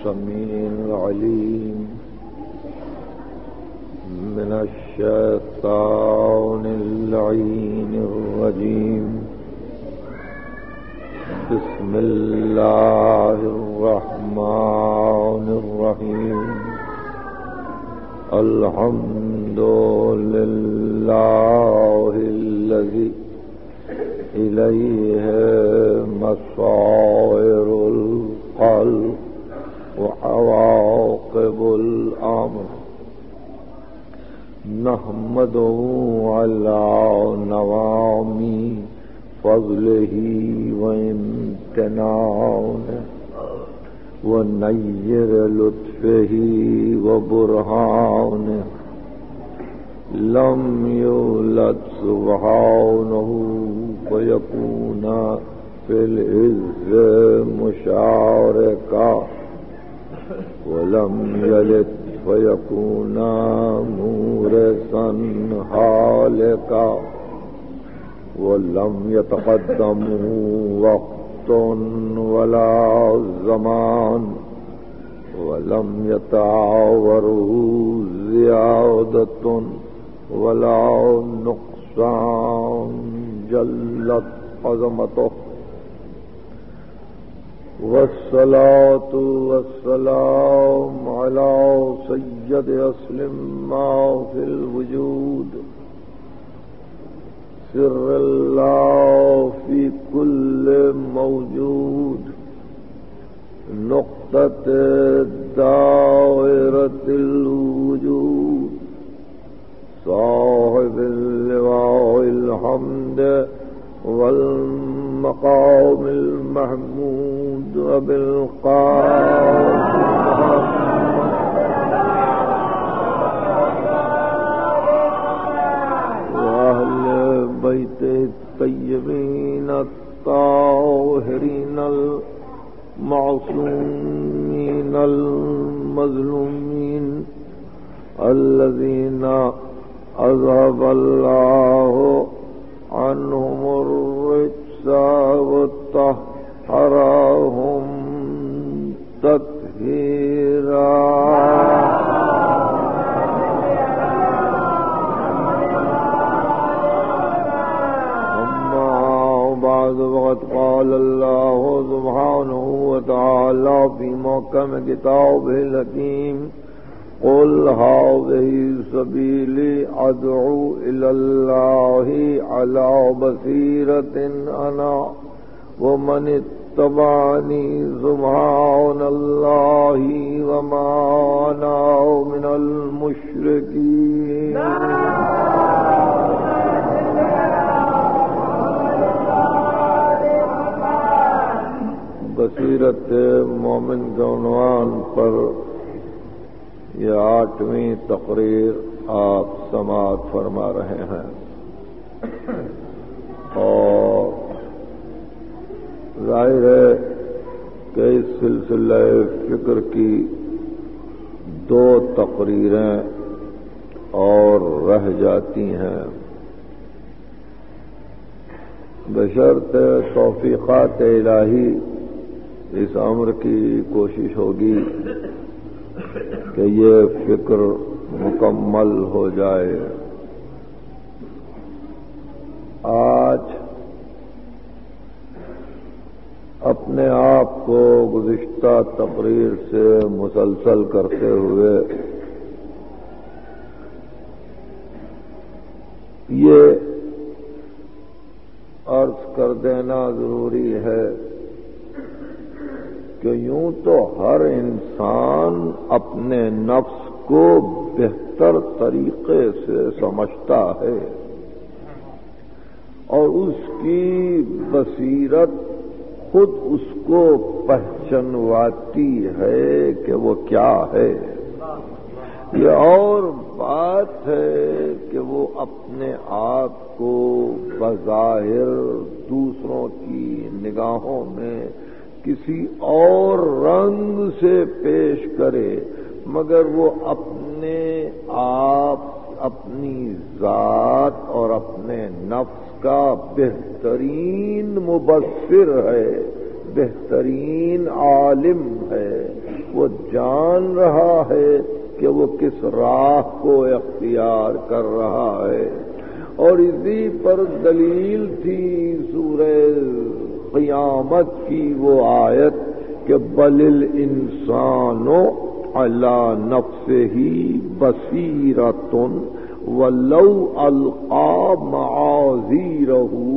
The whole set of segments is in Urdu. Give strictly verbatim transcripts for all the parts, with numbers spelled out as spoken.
السميع العليم من الشيطان اللعين الرجيم. بسم الله الرحمن الرحيم. الحمد لله الذي إليه مصائر الخلق وعواقب الأمر. نحمده على نوام فضله وامتنانه ونير لطفه وبرهانه. لم يولد سبحانه فيكون في العز مشاركا، ولم يلد فيكون مورثا هالكا، ولم يتقدمه وقت ولا زمان، ولم يتعاوره زيادة ولا نقصان. جلت عظمته. والصلاة والسلام على سيد أصل ما في الوجود، سر الله في كل موجود، نقطة دائرة الوجود، صاحب اللواء الحمد والمقام المحمود وبالقاسم وأهل بيته الطيبين الطاهرين المعصومين المظلومين الذين أذهب الله عنهم الرجس وطهرهم تطهيرا. أما بعد فقد قال الله سبحانه وتعالى في محكم كتابه الحكيم: قل هذه سبيلي أدعو إلى الله على بصيرة أنا ومن اتبعني سبحان الله وما أنا من المشركين. بصیرت مومن کے عنوان پر یہ آٹھویں تقریر آپ سماعت فرما رہے ہیں، اور ظاہر ہے کہ اس سلسلہ فکر کی دو تقریریں اور رہ جاتی ہیں، بشرط توفیقات الہی اس امر کی کوشش ہوگی کہ یہ فکر مکمل ہو جائے۔ آج اپنے آپ کو گزشتہ تقریر سے مسلسل کرتے ہوئے یہ عرض کر دینا ضروری ہے کہ یوں تو ہر انسان اپنے نفس کو بہتر طریقے سے سمجھتا ہے، اور اس کی بصیرت خود اس کو پہچنواتی ہے کہ وہ کیا ہے۔ یہ اور بات ہے کہ وہ اپنے آپ کو بظاہر دوسروں کی نگاہوں میں کسی اور رنگ سے پیش کرے، مگر وہ اپنے آپ اپنی ذات اور اپنے نفس کا بہترین مبصر ہے، بہترین عالم ہے، وہ جان رہا ہے کہ وہ کس راہ کو اختیار کر رہا ہے. اور اسی پر دلیل تھی سورہ قیامت کی وہ آیت کہ بل الانسان علی نفسہ بصیرۃ ولو القی معاذیرہ.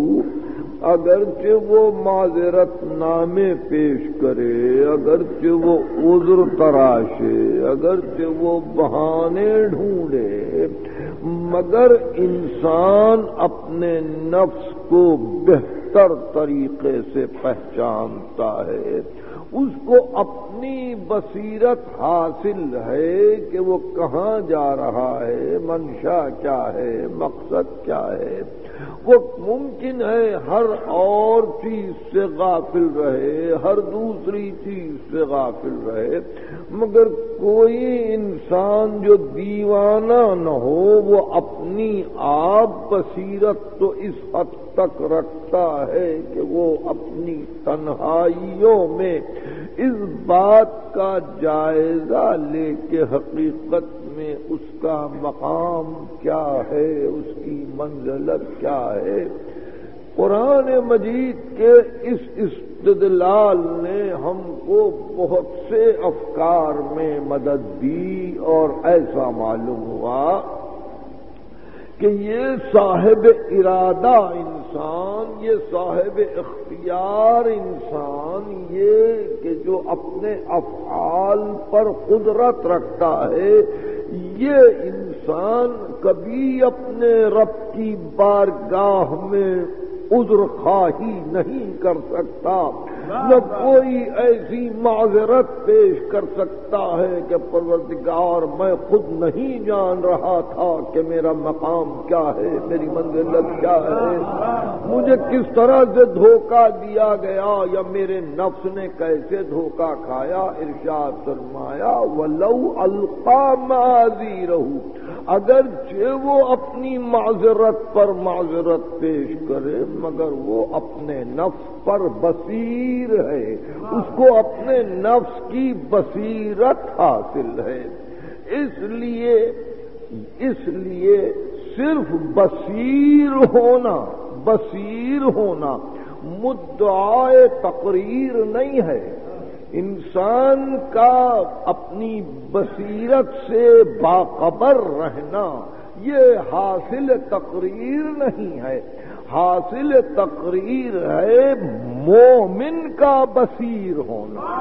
اگرچہ وہ معذرت نامے پیش کرے، اگرچہ وہ عذر تراشے، اگرچہ وہ بہانے ڈھونڈے، مگر انسان اپنے نفس کو بہتر طریقے سے پہچانتا ہے. اس کو اپنی بصیرت حاصل ہے کہ وہ کہاں جا رہا ہے، منشا کیا ہے، مقصد کیا ہے. وہ ممکن ہے ہر اور چیز سے غافل رہے، ہر دوسری چیز سے غافل رہے، مگر کوئی انسان جو دیوانہ نہ ہو وہ اپنی آپ بصیرت تو اس حد تک رکھتا ہے کہ وہ اپنی تنہائیوں میں اس بات کا جائزہ لے کے حقیقت میں اس کا مقام کیا ہے، اس کی منزلت کیا ہے. قرآن مجید کے اس استدلال نے ہم کو بہت سے افکار میں مدد دی اور ایسا معلوم ہوا کہ یہ صاحب ارادہ انسان، یہ صاحب اختیار انسان، یہ کہ جو اپنے افعال پر قدرت رکھتا ہے، یہ انسان کبھی اپنے رب کی بارگاہ میں عذر خواہی نہیں کر سکتا، نہ کوئی ایسی معذرت پیش کر سکتا ہے کہ پروردگار میں خود نہیں جان رہا تھا کہ میرا مقام کیا ہے، میری منزلت کیا ہے، مجھے کس طرح سے دھوکہ دیا گیا یا میرے نفس نے کیسے دھوکہ کھایا. ارشاد فرمایا وَلَوْ أَلْقَى مَعَاذِيرَهُ، اگرچہ وہ اپنی معذرت پر معذرت پیش کرے مگر وہ اپنے نفس پر بصیر ہے، اس کو اپنے نفس کی بصیرت حاصل ہے. اس لیے اس لیے صرف بصیر ہونا بصیر ہونا مدعائے تقریر نہیں ہے. انسان کا اپنی بصیرت سے باخبر رہنا یہ حاصل تقریر نہیں ہے، حاصل تقریر ہے مومن کا بصیر ہونا.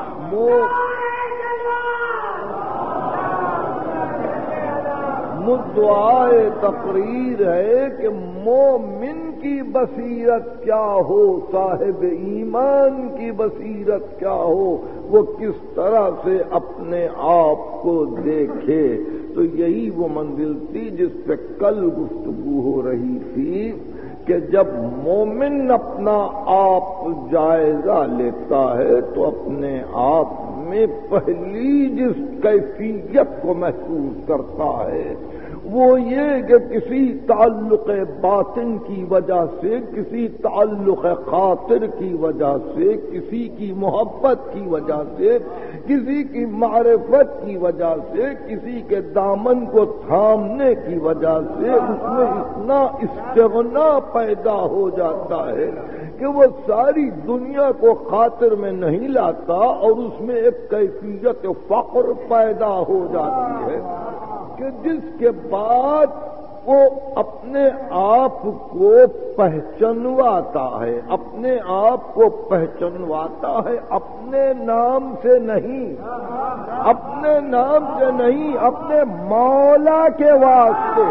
مدعائے تقریر ہے کہ مومن کی بصیرت کیا ہو، صاحب ایمان کی بصیرت کیا ہو، وہ کس طرح سے اپنے آپ کو دیکھے. تو یہی وہ منزل تھی جس پہ کل گفتگو ہو رہی تھی کہ جب مومن اپنا آپ جائزہ لیتا ہے تو اپنے آپ میں پہلی جس کیفیت کو محسوس کرتا ہے وہ یہ کہ کسی تعلق باطن کی وجہ سے، کسی تعلق خاطر کی وجہ سے، کسی کی محبت کی وجہ سے، کسی کی معرفت کی وجہ سے، کسی کے دامن کو تھامنے کی وجہ سے اس میں اتنا استغنا پیدا ہو جاتا ہے کہ وہ ساری دنیا کو خاطر میں نہیں لاتا اور اس میں ایک کیفیت فقر پیدا ہو جاتی ہے کہ جس کے بعد وہ اپنے آپ کو پہچنواتا ہے، اپنے آپ کو پہچنواتا ہے اپنے نام سے نہیں، اپنے نام سے نہیں، اپنے مولا کے واسطے.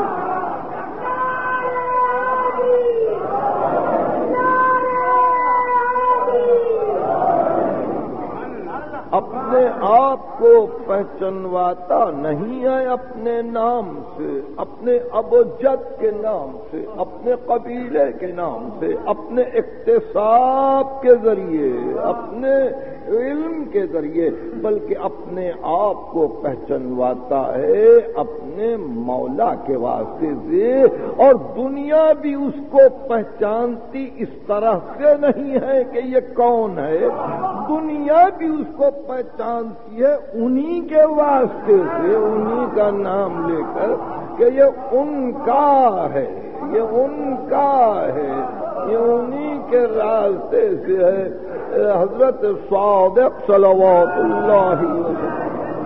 اپنے آپ کو پہچنواتا نہیں ہے اپنے نام سے، اپنے اب و جد کے نام سے، اپنے قبیلے کے نام سے، اپنے اقتصاب کے ذریعے، اپنے علم کے ذریعے، بلکہ اپنے آپ کو پہچنواتا ہے اپنے مولا کے واسطے سے. اور دنیا بھی اس کو پہچانتی اس طرح سے نہیں ہے کہ یہ کون ہے، دنیا بھی اس کو پہچانتی یہ انہی کے واسطے سے انہی کا نام لے کر کہ یہ ان کا ہے، یہ ان کا ہے، یہ انہی کے راستے سے ہے۔ حضرت صادق صلوات اللہ وسلم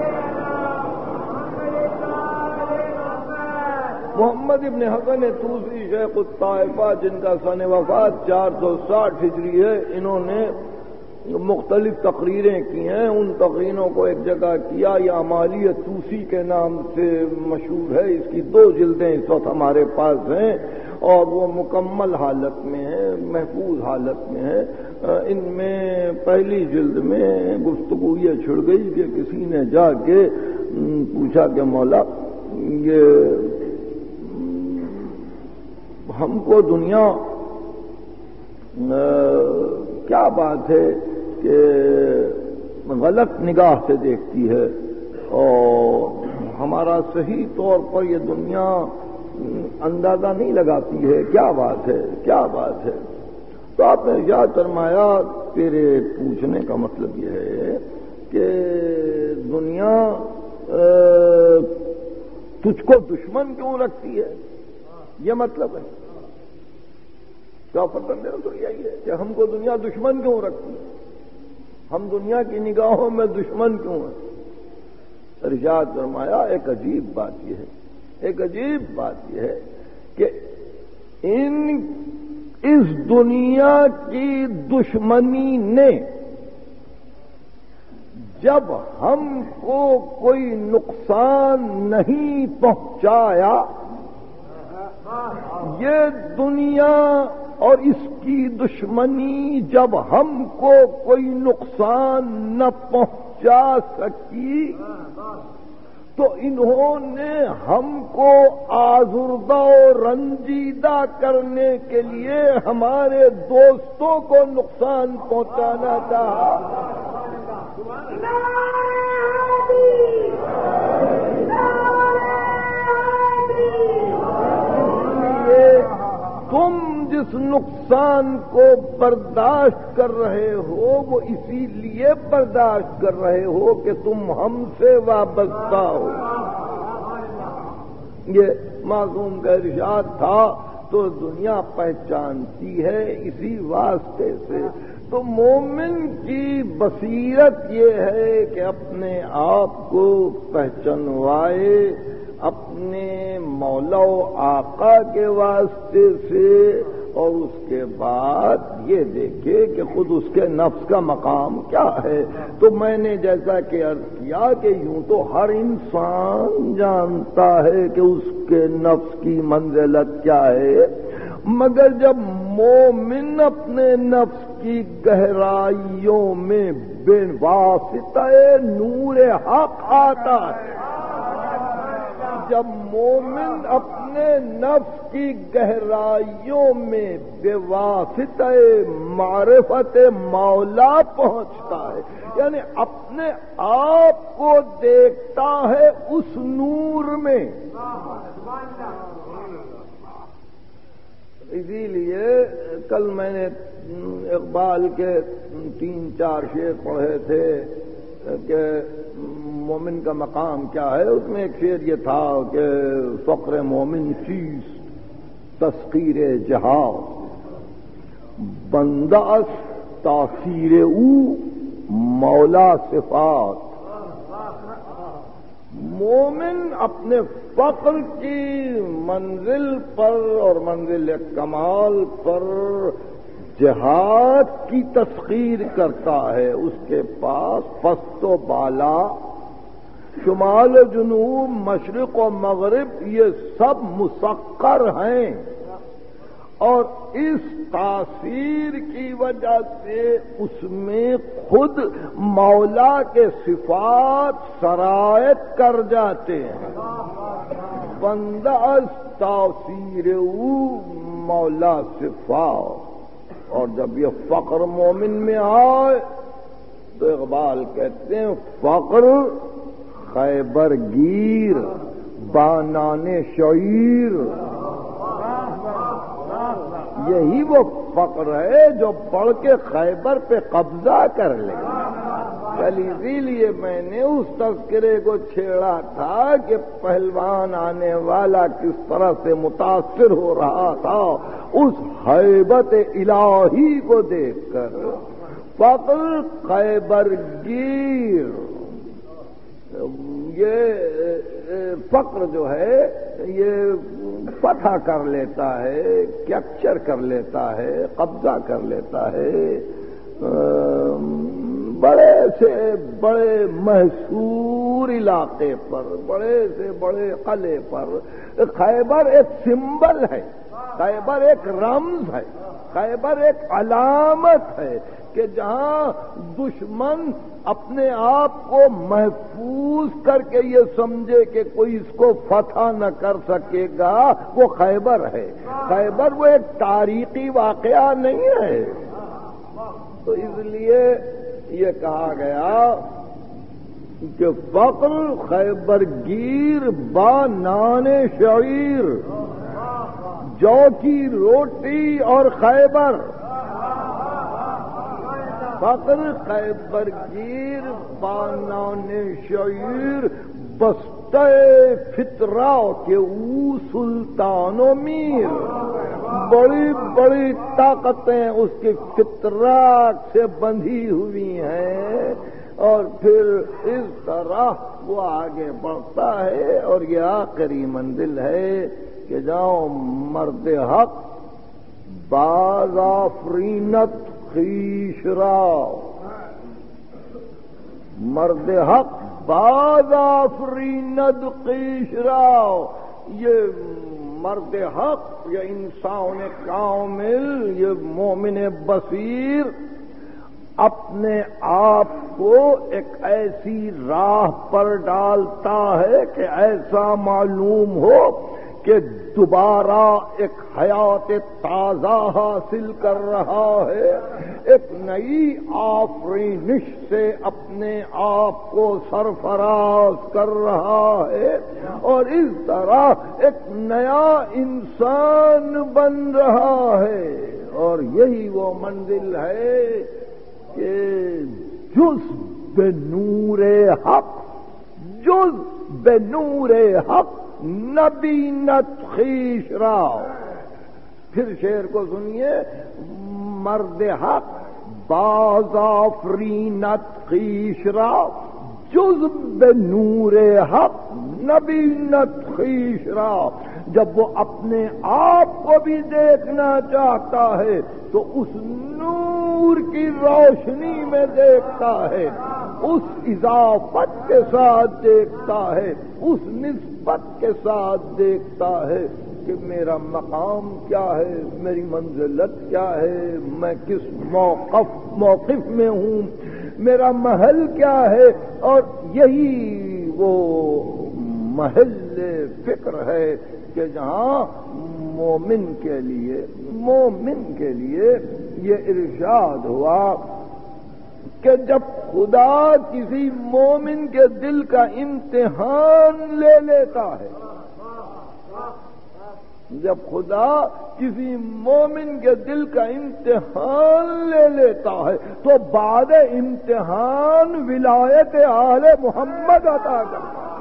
محمد ابن حسن طوسی شیخ الطائفہ، جن کا سن وفات چار سو ساٹھ ہجری ہے، انہوں نے مختلف تقریریں کی ہیں۔ ان تقریروں کو ایک جگہ کیا، یہ امالیہ طوسی کے نام سے مشہور ہے۔ اس کی دو جلدیں اس وقت ہمارے پاس ہیں اور وہ مکمل حالت میں ہیں، محفوظ حالت میں ہیں۔ ان میں پہلی جلد میں گفتگو یہ چھڑ گئی کہ کسی نے جا کے پوچھا کہ مولا، یہ ہم کو دنیا کیا بات ہے کہ غلط نگاہ سے دیکھتی ہے اور ہمارا صحیح طور پر یہ دنیا اندازہ نہیں لگاتی ہے، کیا بات ہے، کیا بات ہے؟ تو آپ نے ارشاد فرمایا تیرے پوچھنے کا مطلب یہ ہے کہ دنیا تجھ کو دشمن کیوں رکھتی ہے، یہ مطلب ہے؟ کیا پتہ تو یہی ہے کہ ہم کو دنیا دشمن کیوں رکھتی ہے، ہم دنیا کی نگاہوں میں دشمن کیوں ہیں؟ ارشاد فرمایا ایک عجیب بات یہ ہے، ایک عجیب بات یہ ہے کہ ان اس دنیا کی دشمنی نے جب ہم کو کوئی نقصان نہیں پہنچایا، یہ دنیا اور اس کی دشمنی جب ہم کو کوئی نقصان نہ پہنچا سکی، تو انہوں نے ہم کو آزردہ و رنجیدہ کرنے کے لیے ہمارے دوستوں کو نقصان پہنچانا چاہا۔ تم جس نقصان کو برداشت کر رہے ہو وہ اسی لیے برداشت کر رہے ہو کہ تم ہم سے وابستہ ہو۔ یہ معصوم کا ارشاد تھا، تو دنیا پہچانتی ہے اسی واسطے سے۔ تو مومن کی بصیرت یہ ہے کہ اپنے آپ کو پہچانوائے اپنے مولا و آقا کے واسطے سے، اور اس کے بعد یہ دیکھے کہ خود اس کے نفس کا مقام کیا ہے۔ تو میں نے جیسا کہ عرض کیا کہ یوں تو ہر انسان جانتا ہے کہ اس کے نفس کی منزلت کیا ہے، مگر جب مومن اپنے نفس کی گہرائیوں میں بے واسطہ نور حق آتا ہے، جب مومن اپنے نفس کی گہرائیوں میں بے واسطہ معرفت مولا پہنچتا ہے، یعنی اپنے آپ کو دیکھتا ہے اس نور میں۔ اسی لیے کل میں نے اقبال کے تین چار شعر پڑھے تھے کہ مومن کا مقام کیا ہے۔ اس میں ایک شعر یہ تھا کہ فقر مومن چیز تسخیر جہاں، بندہ تاثیر او مولا صفات۔ مومن اپنے فقر کی منزل پر اور منزل کمال پر جہاد کی تسخیر کرتا ہے۔ اس کے پاس پست و بالا، شمال و جنوب، مشرق و مغرب، یہ سب مسخر ہیں، اور اس تاثیر کی وجہ سے اس میں خود مولا کے صفات سرایت کر جاتے ہیں۔ بندہ از تاثیر او مولا صفات۔ اور جب یہ فقر مومن میں آئے تو اقبال کہتے ہیں فقر خیبر گیر بانان شعیر۔ یہی وہ فقر ہے جو بڑھ کے خیبر پہ قبضہ کر لے۔ کل اسی لیے میں نے اس تذکرے کو چھیڑا تھا کہ پہلوان آنے والا کس طرح سے متاثر ہو رہا تھا اس ہیبت الہی کو دیکھ کر. فقر خیبر گیر، یہ فقر جو ہے یہ فتح کر لیتا ہے، کیپچر کر لیتا ہے، قبضہ کر لیتا ہے بڑے سے بڑے محصور علاقے پر، بڑے سے بڑے قلعے پر. خیبر ایک سمبل ہے، خیبر ایک رمز ہے، خیبر ایک علامت ہے کہ جہاں دشمن اپنے آپ کو محفوظ کر کے یہ سمجھے کہ کوئی اس کو فتح نہ کر سکے گا، وہ خیبر ہے. خیبر وہ ایک تاریخی واقعہ نہیں ہے. تو اس لیے یہ کہا گیا کہ فقر خیبر گیر با نان شعیر، جو کی روٹی اور خیبر. فقر خیبر گیر با نان شعیر، بستہ فطرہ کے او سلطان و میر. بڑی بڑی طاقتیں اس کی فطرہ سے بندھی ہوئی ہیں، اور پھر اس طرح وہ آگے بڑھتا ہے. اور یہ آخری منزل ہے کہ جاؤ مرد حق باز آفرینت خیش راو. مرد حق باز آفرینت خیش راو. یہ مرد حق، یہ انسان کامل، یہ مومن بصیر اپنے آپ کو ایک ایسی راہ پر ڈالتا ہے کہ ایسا معلوم ہو کہ دوبارہ ایک حیات تازہ حاصل کر رہا ہے، ایک نئی آفرینش سے اپنے آپ کو سرفراز کر رہا ہے، اور اس طرح ایک نیا انسان بن رہا ہے. اور یہی وہ منزل ہے کہ جز بے نور حق، جز بے نور حق نبینت خیش راو. پھر شعر کو سنیے. مرد حق باز آفرینت خیش راو، جز بے نور حق نبینت خیش راو. جب وہ اپنے آپ کو بھی دیکھنا چاہتا ہے تو اس نور کی روشنی میں دیکھتا ہے، اس اضافت کے ساتھ دیکھتا ہے، اس نسبت کے ساتھ دیکھتا ہے کہ میرا مقام کیا ہے، میری منزلت کیا ہے، میں کس موقف موقف میں ہوں، میرا محل کیا ہے. اور یہی وہ محل فکر ہے کہ جہاں مومن کے لیے مومن کے لیے یہ ارشاد ہوا کہ جب خدا کسی مومن کے دل کا امتحان لے لیتا ہے، جب خدا کسی مومن کے دل کا امتحان لے لیتا ہے تو بعد امتحان ولایت آل محمد عطا کرتا ہے.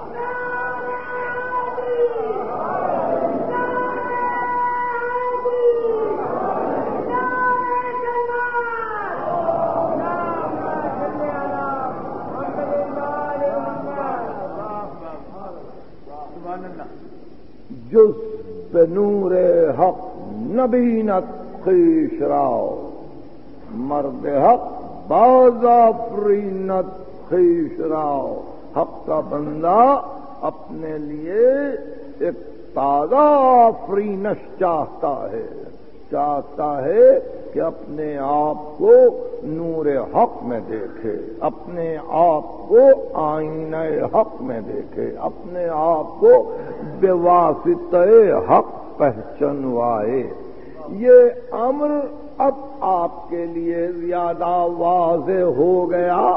جز بنور حق نبینت خیش راو، مرد حق باز آفرینت خیش راو. حق کا بندہ اپنے لیے ایک تازہ آفرینش چاہتا ہے، چاہتا ہے کہ اپنے آپ کو نور حق میں دیکھے، اپنے آپ کو آئینہ حق میں دیکھے، اپنے آپ کو بے واسطہ حق پہچنوائے. یہ امر اب آپ کے لیے زیادہ واضح ہو گیا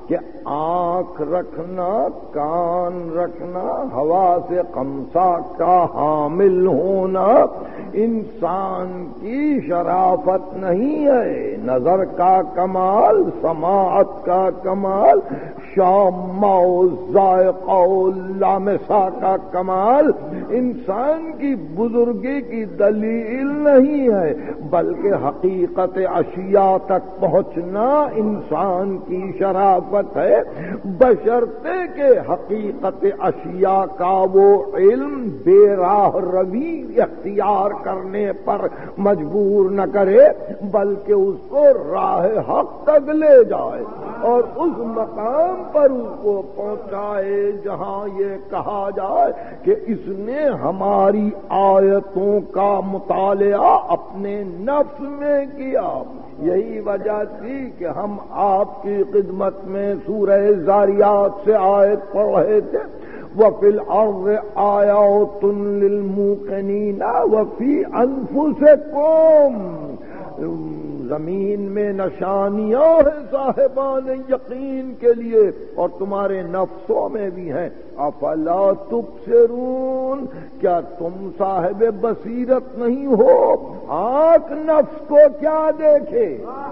کہ آنکھ رکھنا، کان رکھنا، ہوا سے خمسہ کا حامل ہونا انسان کی شرافت نہیں ہے۔ نظر کا کمال، سماعت کا کمال، شام و ذائقہ و لامسہ کا کمال انسان کی بزرگی کی دلیل نہیں ہے، بلکہ حقیقت اشیاء تک پہنچنا انسان کی شرافت ہے، بشرطے کہ حقیقت اشیاء کا وہ علم بے راہ روی اختیار کرنے پر مجبور نہ کرے، بلکہ اس کو راہ حق تک لے جائے اور اس مقام پر اس کو پہنچائے جہاں یہ کہا جائے کہ اس نے ہماری آیتوں کا مطالعہ اپنے نفس میں کیا۔ یہی وجہ تھی کہ ہم آپ کی خدمت میں سورہ زاریات سے آیت پڑھ رہے تھے، وَفِي الْأَرْضِ آیَاتٌ لِلْمُوقِنِينَ وَفِي أَنفُسِكُمْ، زمین میں نشانیاں ہیں صاحبان یقین کے لیے اور تمہارے نفسوں میں بھی ہیں۔ افلا تبصرون، کیا تم صاحب بصیرت نہیں ہو؟ آنکھ نفس کو کیا دیکھے،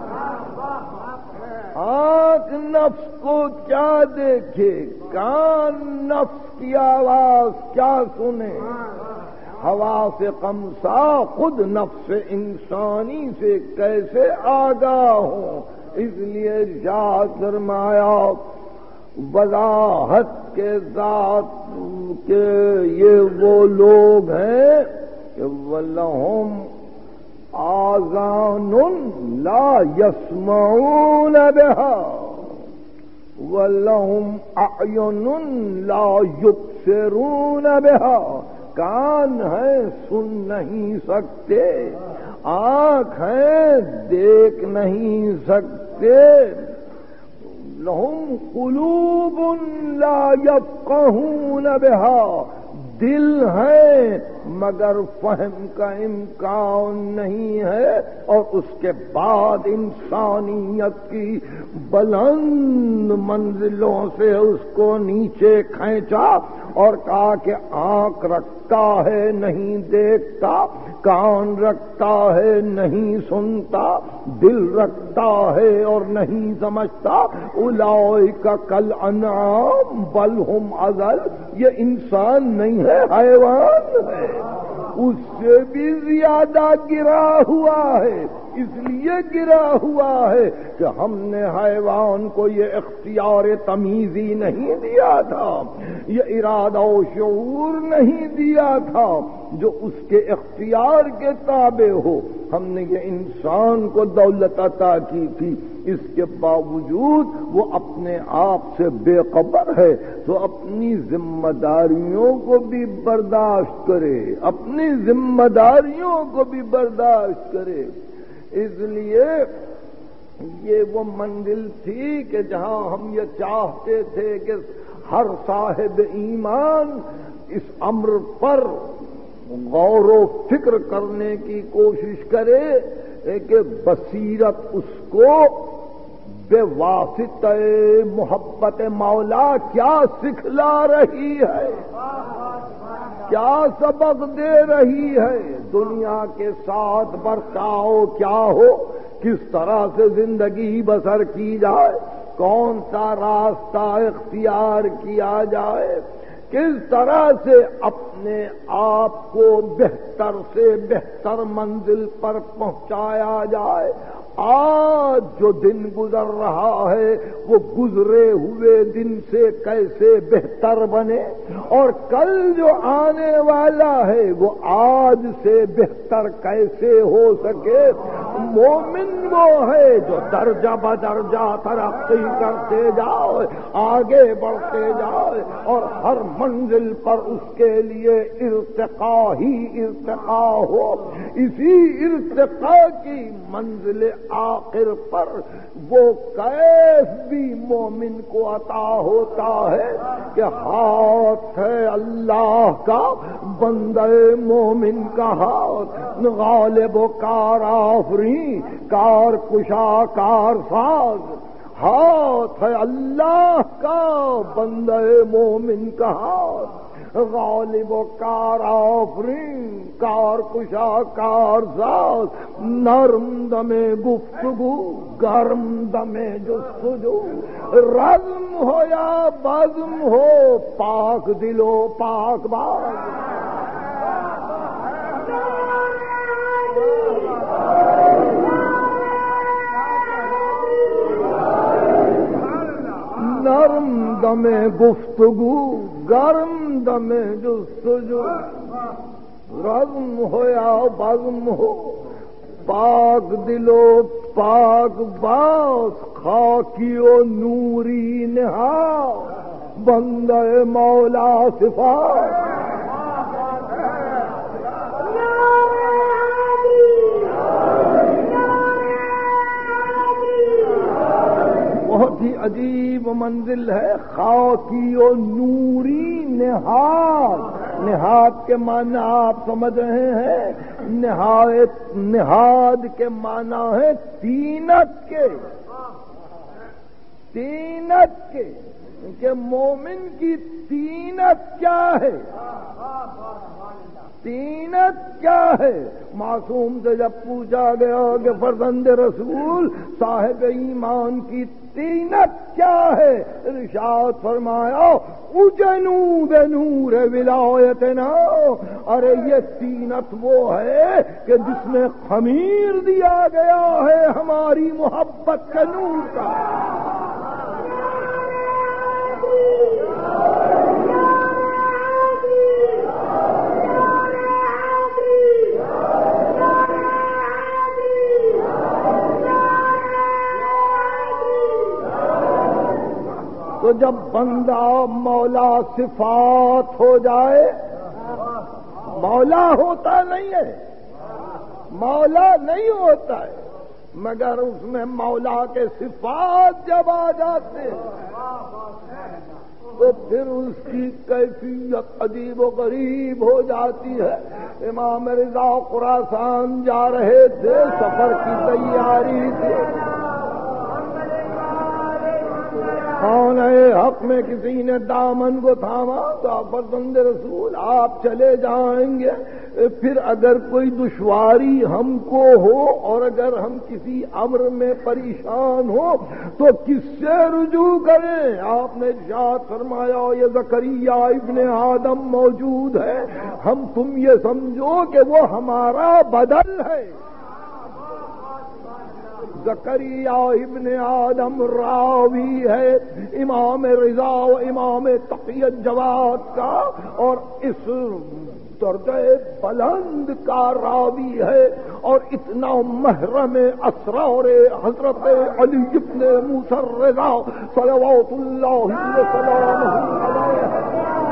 آنکھ نفس کو کیا دیکھے، کان نفس کی آواز کیا سنے، ہوا سے خمسہ خود نفس انسانی سے کیسے آگاہ ہوں۔ اس لیے ارشاد فرمایا وضاحت کے ذات کے یہ وہ لوگ ہیں کہ وَلَهُمْ آذان لا يسمعون بها وَلَهُمْ أعين لا يبصرون بها، کان ہیں سن نہیں سکتے، آنکھ ہیں دیکھ نہیں سکتے، لہم قلوب لا یفقہون بها، دل ہے مگر فہم کا امکان نہیں ہے، اور اس کے بعد انسانیت کی بلند منزلوں سے اس کو نیچے کھینچا اور کہا کہ آنکھ رکھتا ہے نہیں دیکھتا، کان رکھتا ہے نہیں سنتا، دل رکھتا ہے اور نہیں سمجھتا، اولئک کالانعام بل ہم اضل، یہ انسان نہیں ہے، حیوان ہے، اس سے بھی زیادہ گرا ہوا ہے۔ اس لیے گرا ہوا ہے کہ ہم نے حیوان کو یہ اختیار تمیزی نہیں دیا تھا، یہ ارادہ و شعور نہیں دیا تھا جو اس کے اختیار کے تابع ہو۔ ہم نے یہ انسان کو دولت عطا کی تھی، اس کے باوجود وہ اپنے آپ سے بے خبر ہے، تو اپنی ذمہ داریوں کو بھی برداشت کرے، اپنی ذمہ داریوں کو بھی برداشت کرے۔ اس لیے یہ وہ منزل تھی کہ جہاں ہم یہ چاہتے تھے کہ ہر صاحب ایمان اس امر پر غور و فکر کرنے کی کوشش کرے کہ بصیرت اس کو بے واسطہ محبت مولا کیا سکھلا رہی ہے، کیا سبق دے رہی ہے، دنیا کے ساتھ برتاؤ کیا ہو، کس طرح سے زندگی بسر کی جائے، کون سا راستہ اختیار کیا جائے، کس طرح سے اپنے آپ کو بہتر سے بہتر منزل پر پہنچایا جائے۔ آج جو دن گزر رہا ہے وہ گزرے ہوئے دن سے کیسے بہتر بنے، اور کل جو آنے والا ہے وہ آج سے بہتر کیسے ہو سکے۔ مومن وہ ہے جو درجہ بدرجہ ترقی کرتے جائے، آگے بڑھتے جائے، اور ہر منزل پر اس کے لیے ارتقاء ہی ارتقاء ہو۔ اسی ارتقاء کی منزل آخر پر وہ کیف بھی مومن کو عطا ہوتا ہے کہ ہاتھ ہے اللہ کا، بندہ مومن کا ہاتھ، غالب و کار آفریں، کار کشا کار ساز، ہاتھ ہے اللہ کا، بندہ مومن کا ہاتھ، غالب و کار آفرین، کار کشا کار ساز، نرم دم گفتگو، گرم دم جستجو، رزم ہو یا بزم ہو، پاک دلو پاک باز۔ نرم دم گفتگو، گرم دم جستجو، رزم ہو یا بزم ہو، پاک دلو پاک باز، خاکی و نوری نہاد، بندہ مولا صفات۔ بہت ہی عجیب منزل ہے، خاکی و نوری نہاد۔ نہاد کے معنی آپ سمجھ رہے ہیں، نہایت نہاد کے معنی ہے تینت کے، تینت کے، کہ مومن کی تینت کیا ہے؟ تینت کیا ہے؟ معصوم سے جب پوچھا گیا کہ فرزند رسول صاحب ایمان کی تینت کیا ہے، ارشاد فرمایا اجنو بنور ولایتنا، ارے یہ تینت وہ ہے کہ جس میں خمیر دیا گیا ہے ہماری محبت کے نور کا۔ تو جب بندہ مولا صفات ہو جائے، مولا ہوتا نہیں ہے، مولا نہیں ہوتا ہے، مگر اس میں مولا کے صفات جب آ جاتے تو پھر اس کی کیفیت عجیب و غریب ہو جاتی ہے۔ امام رضا خراسان جا رہے تھے، سفر کی تیاری تھی، خانہ حق میں کسی نے دامن کو تھاما تو فرزند رسول آپ چلے جائیں گے، پھر اگر کوئی دشواری ہم کو ہو اور اگر ہم کسی امر میں پریشان ہو تو کس سے رجوع کریں؟ آپ نے ارشاد فرمایا یہ زکریا ابن آدم موجود ہے، ہم تم یہ سمجھو کہ وہ ہمارا بدل ہے۔ زکریا ابن آدم راوی ہے امام رضا و امام تقیت جواد کا، اور اس درجہ بلند کا راوی ہے، اور اتنا محرم اسرار حضرت علی ابن موسیٰ الرضا صلوات اللہ وسلامہ علیہ۔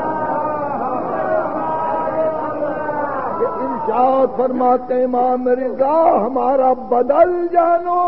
ارشاد فرماتے امام رضا ہمارا بدل جانو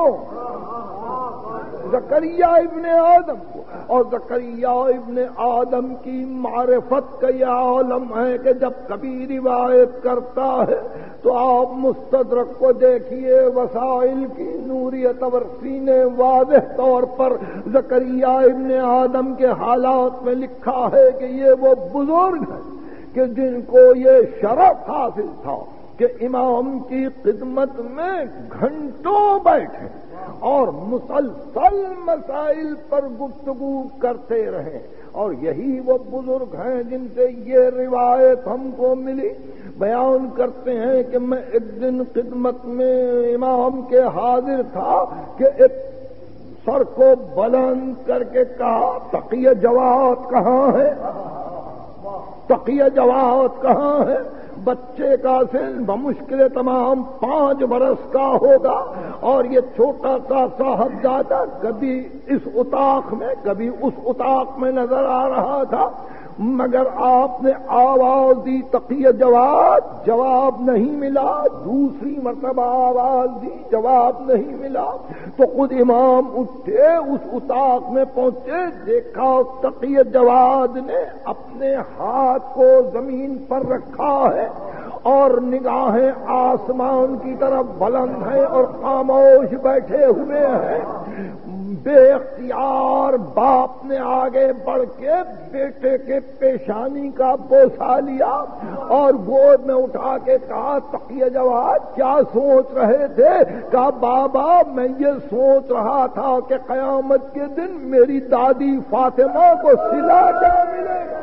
زکریا ابن آدم کو، اور زکریا ابن آدم کی معرفت کا یہ عالم ہے کہ جب کبھی روایت کرتا ہے تو آپ مستدرک کو دیکھیے، وسائل کی نوریت ورسی نے واضح طور پر زکریا ابن آدم کے حالات میں لکھا ہے کہ یہ وہ بزرگ ہیں کہ جن کو یہ شرف حاصل تھا کہ امام کی خدمت میں گھنٹوں بیٹھے اور مسلسل مسائل پر گفتگو کرتے رہے، اور یہی وہ بزرگ ہیں جن سے یہ روایت ہم کو ملی۔ بیان کرتے ہیں کہ میں ایک دن خدمت میں امام کے حاضر تھا کہ ایک سر کو بلند کر کے کہا تقی جواد کہاں ہے؟ تقی جواد کہاں ہے؟ بچے کا سن بمشکل تمام پانچ برس کا ہوگا، اور یہ چھوٹا سا صاحبزادہ کبھی اس اتاق میں کبھی اس اتاق میں نظر آ رہا تھا، مگر آپ نے آواز دی تقی جواد، جواب نہیں ملا، دوسری مرتبہ آواز دی، جواب نہیں ملا، تو خود امام اٹھے، اس اتاق میں پہنچے، دیکھا تقی جواد نے اپنے ہاتھ کو زمین پر رکھا ہے اور نگاہیں آسمان کی طرف بلند ہیں اور خاموش بیٹھے ہوئے ہیں۔ بے اختیار باپ نے آگے بڑھ کے بیٹے کے پیشانی کا بوسہ لیا اور گود میں اٹھا کے کہا تقیہ جواد کیا سوچ رہے تھے؟ کہا بابا میں یہ سوچ رہا تھا کہ قیامت کے دن میری دادی فاطمہ کو صلہ کیا ملے گا،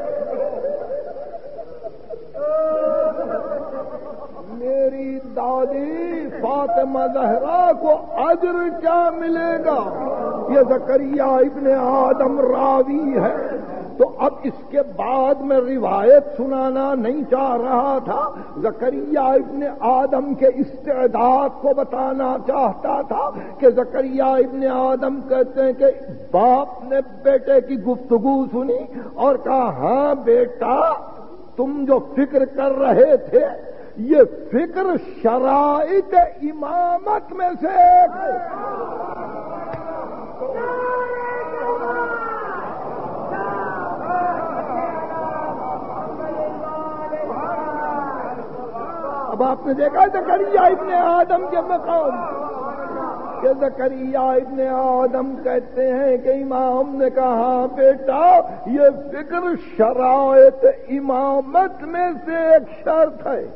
میری دادی فاطمہ زہرا کو اجر کیا ملے گا۔ یہ زکریہ ابن آدم راوی ہے، تو اب اس کے بعد میں روایت سنانا نہیں چاہ رہا تھا، زکریہ ابن آدم کے استعداد کو بتانا چاہتا تھا کہ زکریہ ابن آدم کہتے ہیں کہ باپ نے بیٹے کی گفتگو سنی اور کہا ہاں بیٹا تم جو فکر کر رہے تھے یہ فکر شرائط امامت میں سے ایک ہے۔ اب آپ نے دیکھا زکریہ ابن آدم کے مقام کہ زکریہ ابن آدم کہتے ہیں کہ امام نے کہا بیٹا یہ فکر شرائط امامت میں سے ایک شرط ہے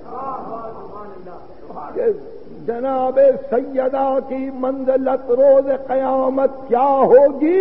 کہ جناب سیدہ کی منزلت روز قیامت کیا ہوگی۔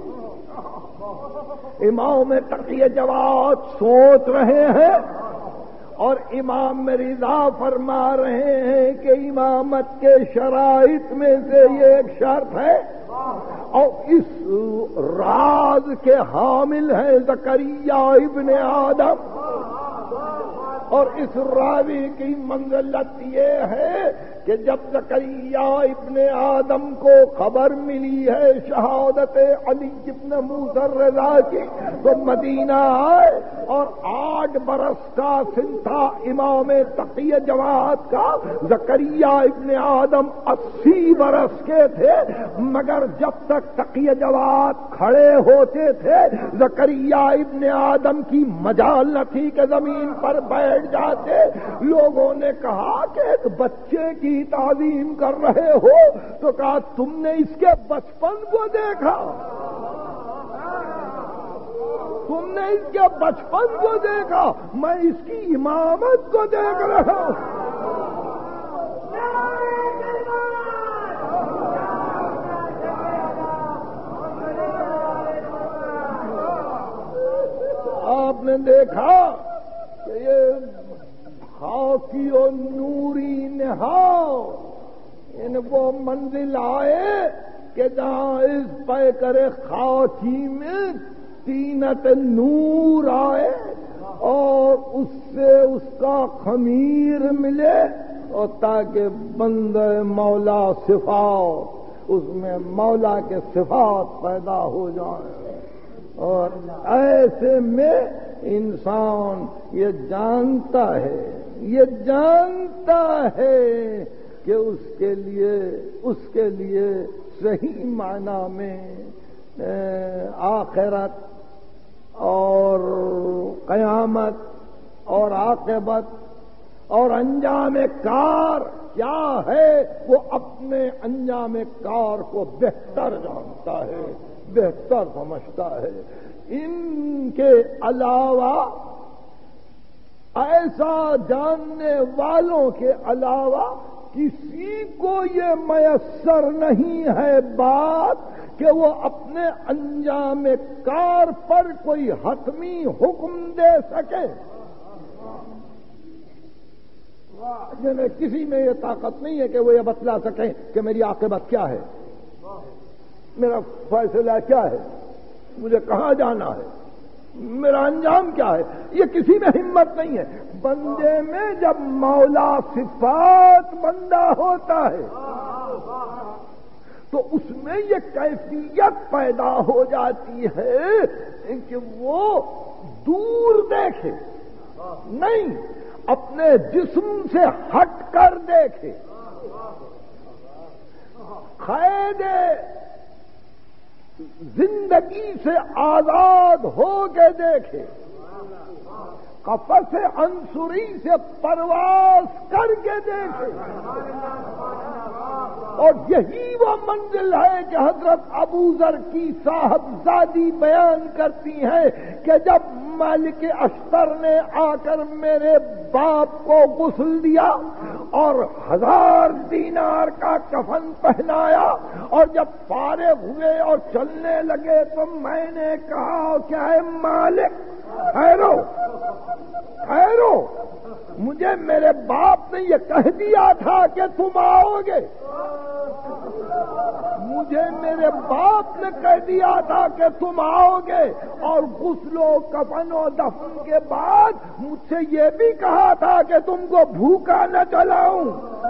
امام تقی جواد سوچ رہے ہیں اور امام رضا فرما رہے ہیں کہ امامت کے شرائط میں سے یہ ایک شرط ہے، اور اس راز کے حامل ہیں زکریہ ابن آدم، اور اس راوی کی منزلت یہ ہے کہ جب زکریہ ابن آدم کو خبر ملی ہے شہادت علی ابن موسیٰ الرضا کی تو مدینہ آئے، اور آٹھ برس کا سن تھا امام تقی جواد کا، زکریہ ابن آدم اسی برس کے تھے، مگر جب تک تقی جواد کھڑے ہوتے تھے زکریہ ابن آدم کی مجال نہ تھی کہ زمین پر بیٹھ جاتے۔ لوگوں نے کہا کہ ایک بچے کی تعظیم کر رہے ہو، تو کہا تم نے اس کے بچپن کو دیکھا، تم نے اس کے بچپن کو دیکھا، میں اس کی امامت کو دیکھ رہا ہوں۔ آپ نے دیکھا کہ یہ خاکی و نوری نہاؤ ان وہ منزل آئے کہ جہاں اس پے کرے خاکی میں تینت نور آئے اور اس سے اس کا خمیر ملے، اور تاکہ بندہ مولا صفات اس میں مولا کے صفات پیدا ہو جائیں، اور ایسے میں انسان یہ جانتا ہے یہ جانتا ہے کہ اس کے لیے اس کے لیے صحیح معنی میں آخرت اور قیامت اور عاقبت اور انجام کار کیا ہے، وہ اپنے انجام کار کو بہتر جانتا ہے، بہتر سمجھتا ہے۔ ان کے علاوہ ایسا جاننے والوں کے علاوہ کسی کو یہ میسر نہیں ہے بات کہ وہ اپنے انجام کار پر کوئی حتمی حکم دے سکے۔ یعنی کسی میں یہ طاقت نہیں ہے کہ وہ یہ بتلا سکیں کہ میری عاقبت کیا ہے، میرا فیصلہ کیا ہے، مجھے کہاں جانا ہے، میرا انجام کیا ہے، یہ کسی میں ہمت نہیں ہے۔ بندے میں جب مولا صفات بندہ ہوتا ہے تو اس میں یہ کیفیت پیدا ہو جاتی ہے کہ وہ دور دیکھے نہیں، اپنے جسم سے ہٹ کر دیکھے، قید زندگی سے آزاد ہو کے دیکھے، قفس عنصری سے پرواز کر کے دیکھے، اور یہی وہ منزل ہے کہ حضرت ابو ذر کی صاحبزادی بیان کرتی ہے کہ جب مالک اشتر نے آ کر میرے باپ کو غسل دیا اور ہزار دینار کا کفن پہنایا اور جب فارغ ہوئے اور چلنے لگے تو میں نے کہا کیا ہے مالک ٹھہرو ٹھہرو، مجھے میرے باپ نے یہ کہہ دیا تھا کہ تم آؤ گے، مجھے میرے باپ نے کہہ دیا تھا کہ تم آؤ گے، اور غسل و کفن و دفن کے بعد مجھ سے یہ بھی کہا تھا کہ تم کو بھوکا نہ چلاؤں۔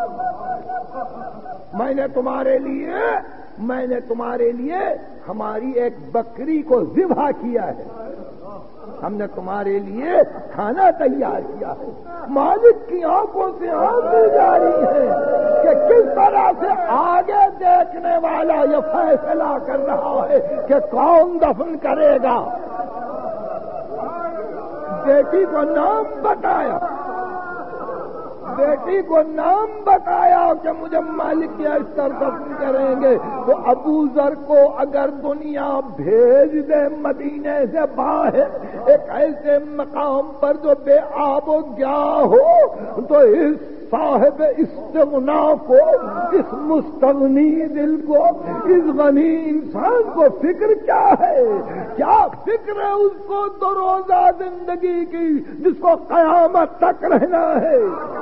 میں نے تمہارے لیے میں نے تمہارے لیے ہماری ایک بکری کو ذبح کیا ہے، ہم نے تمہارے لیے کھانا تیار کیا ہے۔ مالک کی آنکھوں سے آنسو جاری ہے کہ کس طرح سے آگے دیکھنے والا یہ فیصلہ کر رہا ہے کہ کون دفن کرے گا۔ بیٹی کو نام بتایا بیٹی کو نام بتایا کہ مجھے مالک کی اشتر دفن کریں گے، تو ابو ذر کو اگر دنیا بھیج دے مدینے سے باہر ایک ایسے مقام پر جو بے آب و گیا ہو، تو اس صاحب استغنا کو، اس مستغنی دل کو، اس غنی انسان کو فکر کیا ہے؟ کیا فکر ہے اس کو دو روزہ زندگی کی جس کو قیامت تک رہنا ہے؟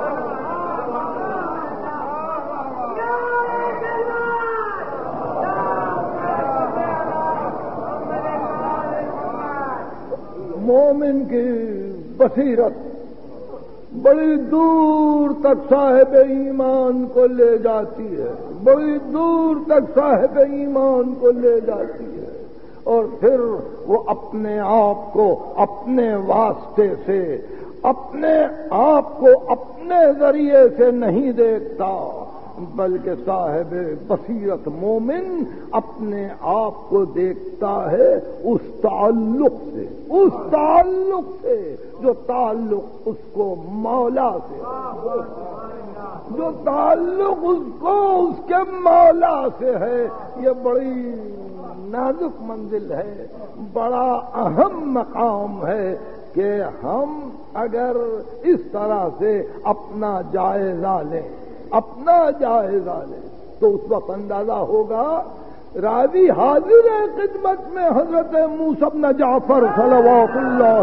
مومن کی بصیرت بڑی دور تک صاحب ایمان کو لے جاتی ہے، بڑی دور تک صاحب ایمان کو لے جاتی ہے، اور پھر وہ اپنے آپ کو اپنے واسطے سے، اپنے آپ کو اپنے ذریعے سے نہیں دیکھتا، بلکہ صاحب بصیرت مومن اپنے آپ کو دیکھتا ہے اس تعلق سے، اس تعلق سے جو تعلق اس کو مولا سے، جو تعلق اس کو اس کے مولا سے ہے۔ یہ بڑی نازک منزل ہے، بڑا اہم مقام ہے کہ ہم اگر اس طرح سے اپنا جائزہ لیں، اپنا جائزہ لیں تو اس وقت اندازہ ہوگا۔ راوی حاضر ہے خدمت میں حضرت موسیٰ بن جعفر صلوات اللہ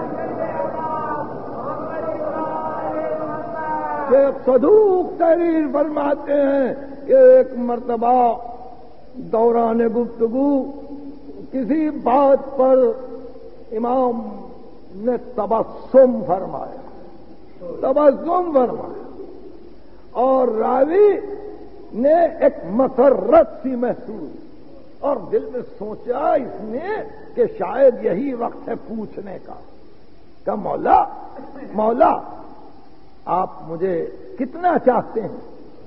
کہ صدوق تحریر فرماتے ہیں کہ ایک مرتبہ دوران گفتگو کسی بات پر امام نے تبسم فرمایا تبسم فرمایا اور راوی نے ایک مسرت سی محسوس اور دل میں سوچا اس نے کہ شاید یہی وقت ہے پوچھنے کا کہ مولا مولا آپ مجھے کتنا چاہتے ہیں؟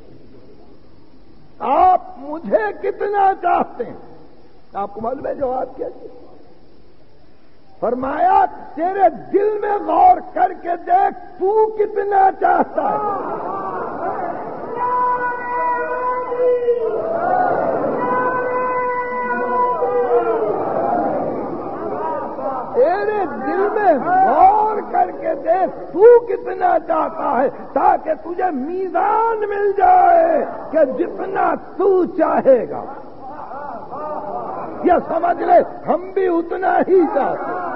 آپ مجھے کتنا چاہتے ہیں؟ آپ کو معلوم ہے جواب کیا دیا؟ فرمایا تیرے دل میں غور کر کے دیکھ تو کتنا چاہتا ہے۔ تیرے دل میں غور کر کے دیکھ تو کتنا چاہتا ہے، تاکہ تجھے میزان مل جائے کہ جتنا تو چاہے گا یہ سمجھ لے ہم بھی اتنا ہی چاہتے ہیں۔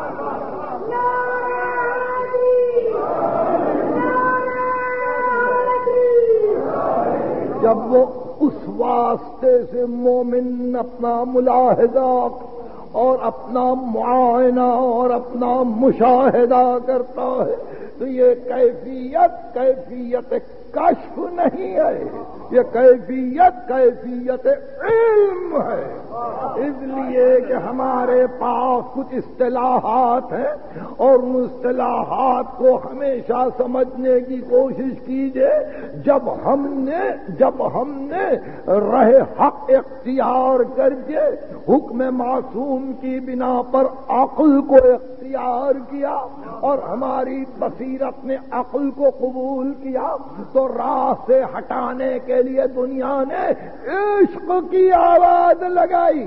جب وہ اس واسطے سے مومن اپنا ملاحظہ اور اپنا معائنہ اور اپنا مشاہدہ کرتا ہے تو یہ کیفیت کیفیت کشف نہیں ہے، یہ کیفیت کیفیت علم ہے۔ اس لیے کہ ہمارے پاس کچھ اصطلاحات ہیں اور ان اصطلاحات کو ہمیشہ سمجھنے کی کوشش کیجیے۔ جب ہم نے جب ہم نے راہ حق اختیار کر کے حکم معصوم کی بنا پر عقل کو اختیار کیا اور ہماری بصیرت نے عقل کو قبول کیا تو کو راہ سے ہٹانے کے لیے دنیا نے عشق کی آواز لگائی.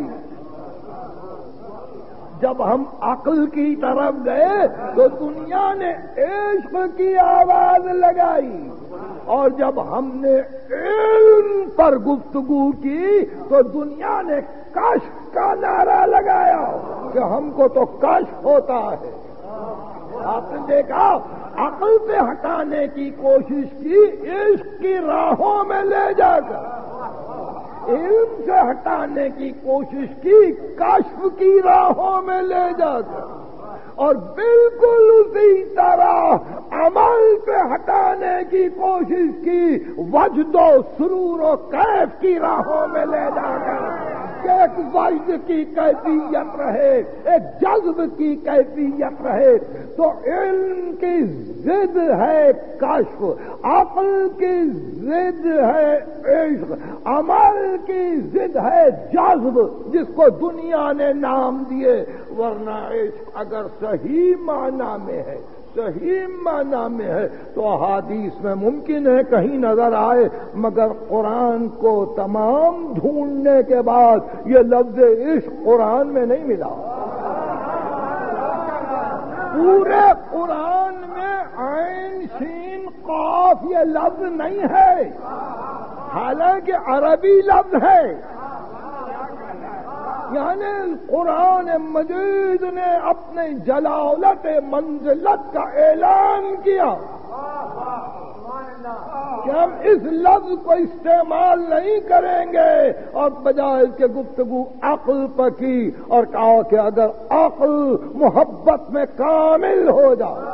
جب ہم عقل کی طرف گئے تو دنیا نے عشق کی آواز لگائی، اور جب ہم نے علم پر گفتگو کی تو دنیا نے کشف کا نعرہ لگایا کہ ہم کو تو کشف ہوتا ہے. آپ نے دیکھا عقل سے ہٹانے کی کوشش کی عشق کی راہوں میں لے جا کر، علم سے ہٹانے کی کوشش کی کشف کی راہوں میں لے جا کر، اور بالکل اسی طرح عمل سے ہٹانے کی کوشش کی وجد و سرور و کیف کی راہوں میں لے جا کر کہ ایک وجد کی کیفیت رہے، ایک جذب کی کیفیت رہے. تو علم کی ضد ہے کشف، عقل کی ضد ہے عشق، عمل کی ضد ہے جذب، جس کو دنیا نے نام دیے. ورنہ عشق اگر صحیح معنی میں ہے، صحیح معنی میں ہے تو احادیث میں ممکن ہے کہیں نظر آئے، مگر قرآن کو تمام ڈھونڈنے کے بعد یہ لفظ عشق قرآن میں نہیں ملا. پورے قرآن میں عین شین قاف یہ لفظ نہیں ہے، حالانکہ عربی لفظ ہے. یعنی قرآن مجید نے اپنے جلالت منزلت کا اعلان کیا کہ ہم اس لفظ کو استعمال نہیں کریں گے، اور بجائے اس کے گفتگو عقل پر کی اور کہا کہ اگر عقل محبت میں کامل ہو جائے،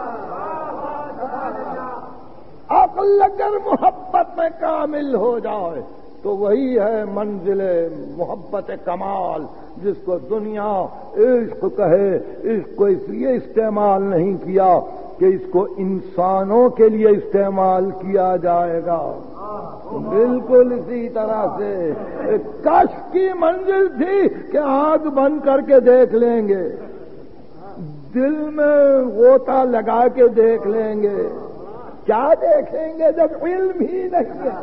عقل اگر محبت میں کامل ہو جائے تو وہی ہے منزل محبت کمال، جس کو دنیا عشق کہے. عشق کو اس لیے استعمال نہیں کیا کہ اس کو انسانوں کے لیے استعمال کیا جائے گا. بالکل اسی طرح سے کشف کی منزل تھی کہ آنکھ بند کر کے دیکھ لیں گے، دل میں غوطہ لگا کے دیکھ لیں گے. کیا دیکھیں گے جب علم ہی نہیں ہے؟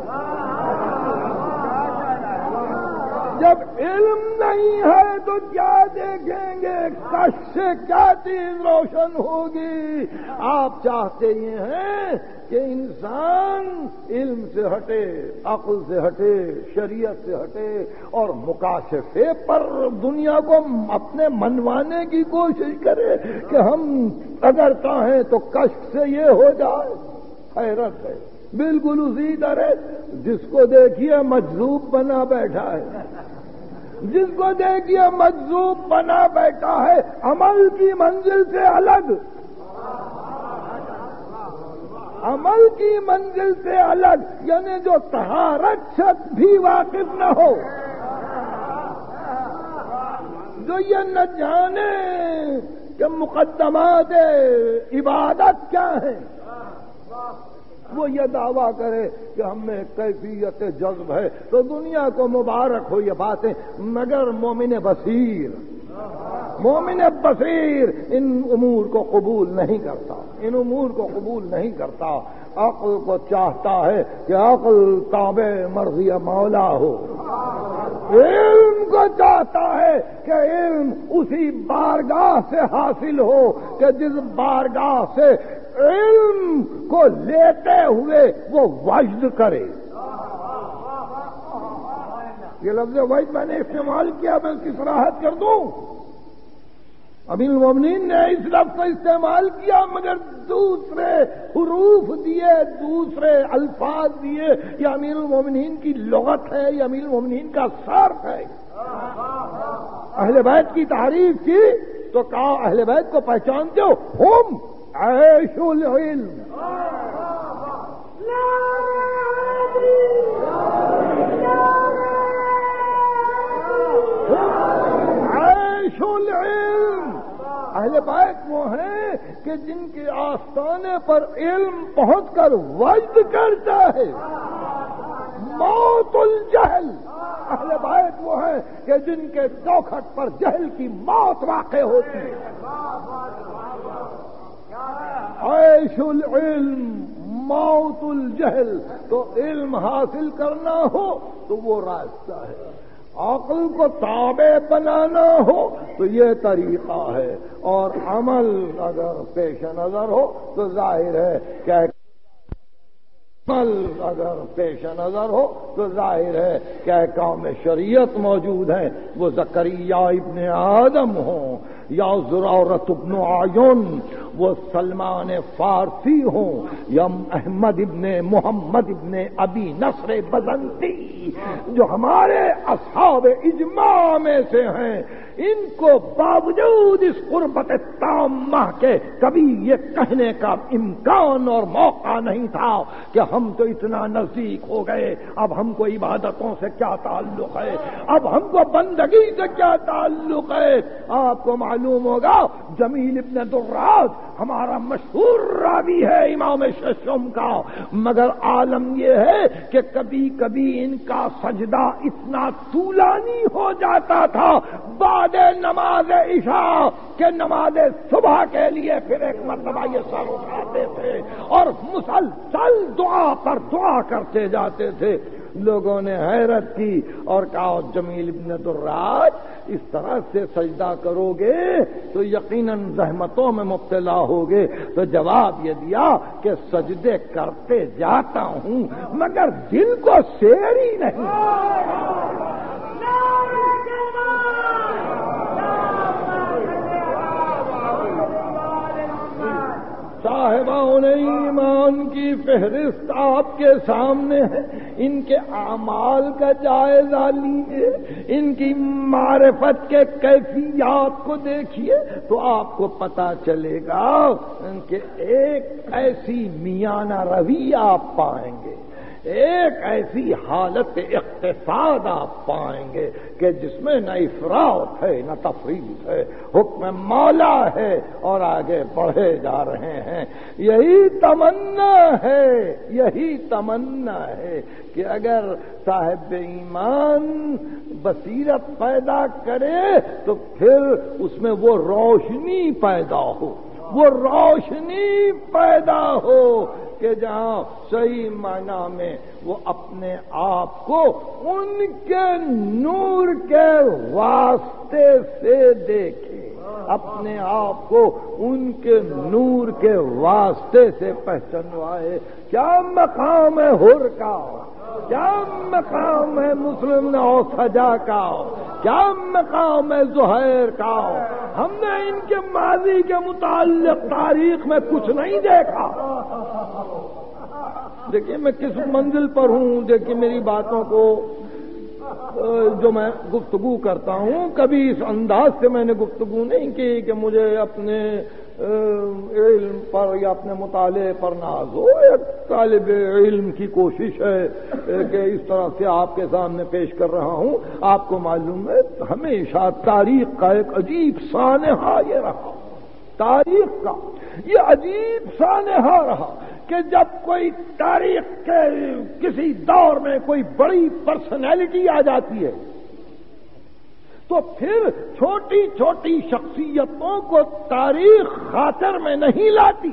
جب علم نہیں ہے تو کیا دیکھیں گے؟ کشف سے کیا چیز روشن ہوگی؟ آپ چاہتے یہ ہیں کہ انسان علم سے ہٹے، عقل سے ہٹے، شریعت سے ہٹے، اور مکاشفے پر دنیا کو اپنے منوانے کی کوشش کرے کہ ہم اگر چاہیں تو کشف سے یہ ہو جائے. حیرت ہے. بالکل اسی طرح جس کو دیکھیے مجذوب بنا بیٹھا ہے، جس کو دیکھیے مجذوب بنا بیٹھا ہے عمل کی منزل سے الگ، عمل کی منزل سے الگ، یعنی جو طہارت سے بھی واقف نہ ہو، جو یہ نہ جانے کہ مقدمات عبادت کیا ہیں، وہ یہ دعویٰ کرے کہ ہم میں کیفیت جذب ہے. تو دنیا کو مبارک ہو یہ باتیں، مگر مومن بصیر، مومن بصیر ان امور کو قبول نہیں کرتا، ان امور کو قبول نہیں کرتا. عقل کو چاہتا ہے کہ عقل تابع مرضی مولا ہو، علم کو چاہتا ہے کہ علم اسی بارگاہ سے حاصل ہو کہ جس بارگاہ سے علم کو لیتے ہوئے وہ وجد کرے. یہ لفظ وجد میں نے استعمال کیا، میں اس کی صراحت کر دوں. امیر المومنین نے اس لفظ کا استعمال کیا، مگر دوسرے حروف دیے، دوسرے الفاظ دیے. یہ امیر المومنین کی لغت ہے، یہ امیر المومنین کا صرف ہے. اہل بیت کی تعریف کی تو کہا اہل بیت کو پہچانتے ہو؟ ہم عیش العلم، عیش العلم. اہل بیت وہ ہیں کہ جن کے آستانے پر علم پہنچ کر وجد کرتا ہے. موت الجہل، اہل بیت وہ ہیں کہ جن کے چوکھٹ پر جہل کی موت واقع ہوتی ہے. عیش العلم موت الجہل، تو علم حاصل کرنا ہو تو وہ راستہ ہے، عقل کو تابع بنانا ہو تو یہ طریقہ ہے، اور عمل اگر پیش نظر ہو تو ظاہر ہے کہ عمل اگر پیش نظر ہو تو ظاہر ہے کہ احکام شریعت موجود ہیں، وہ زکریا ابن آدم ہوں یا زرارت ابن عیون، وہ سلمان فارسی ہوں یا احمد ابن محمد ابن ابی نصر بزنطی، جو ہمارے اصحاب اجماع میں سے ہیں، ان کو باوجود اس قربت تامہ کے کبھی یہ کہنے کا امکان اور موقع نہیں تھا کہ ہم تو اتنا نزدیک ہو گئے، اب ہم کو عبادتوں سے کیا تعلق ہے، اب ہم کو بندگی سے کیا تعلق ہے۔ آپ کو معلوم ہوگا جمیل ابن دراز ہمارا مشہور راوی ہے امام ششم کا، مگر عالم یہ ہے کہ کبھی کبھی ان کا سجدہ اتنا طولانی ہو جاتا تھا بعد نماز عشاء کہ نماز صبح کے لیے پھر ایک مرتبہ یہ سر اٹھاتے تھے اور مسلسل دعا پر دعا کرتے جاتے تھے۔ لوگوں نے حیرت کی اور کہا جمیل ابن دراج اس طرح سے سجدہ کرو گے تو یقیناً زحمتوں میں مبتلا ہوگے، تو جواب یہ دیا کہ سجدے کرتے جاتا ہوں مگر دل کو سیر ہی نہیں۔ صاحبان ایمان کی فہرست آپ کے سامنے ہے، ان کے اعمال کا جائزہ لیجیے، ان کی معرفت کے کیفیات کو دیکھیے تو آپ کو پتا چلے گا کہ ایک ایسی میانہ روی آپ پائیں گے، ایک ایسی حالت اقتصاد آپ پائیں گے کہ جس میں نہ افراط ہے نہ تفریط ہے، حکم مولا ہے اور آگے بڑھے جا رہے ہیں۔ یہی تمنا ہے، یہی تمنا ہے کہ اگر صاحب ایمان بصیرت پیدا کرے تو پھر اس میں وہ روشنی پیدا ہو، وہ روشنی پیدا ہو کہ جہاں صحیح معنی میں وہ اپنے آپ کو ان کے نور کے واسطے سے دیکھے، اپنے آپ کو ان کے نور کے واسطے سے پہچانوائے۔ کیا مقام ہے حر کا، کیا مقام ہے مسلم نو سجا کا، کیا مقام ہے زہیر کا۔ ہم نے ان کے ماضی کے متعلق تاریخ میں کچھ نہیں دیکھا۔ دیکھیے میں کس منزل پر ہوں، دیکھیے میری باتوں کو جو میں گفتگو کرتا ہوں کبھی اس انداز سے میں نے گفتگو نہیں کی کہ مجھے اپنے علم پر یا اپنے مطالعے پر ناز ہو۔ ایک طالب علم کی کوشش ہے کہ اس طرح سے آپ کے سامنے پیش کر رہا ہوں۔ آپ کو معلوم ہے ہمیشہ تاریخ کا ایک عجیب سانحہ یہ رہا، تاریخ کا یہ عجیب سانحہ رہا کہ جب کوئی تاریخ کے کسی دور میں کوئی بڑی پرسنالٹی آ جاتی ہے تو پھر چھوٹی چھوٹی شخصیتوں کو تاریخ خاطر میں نہیں لاتی۔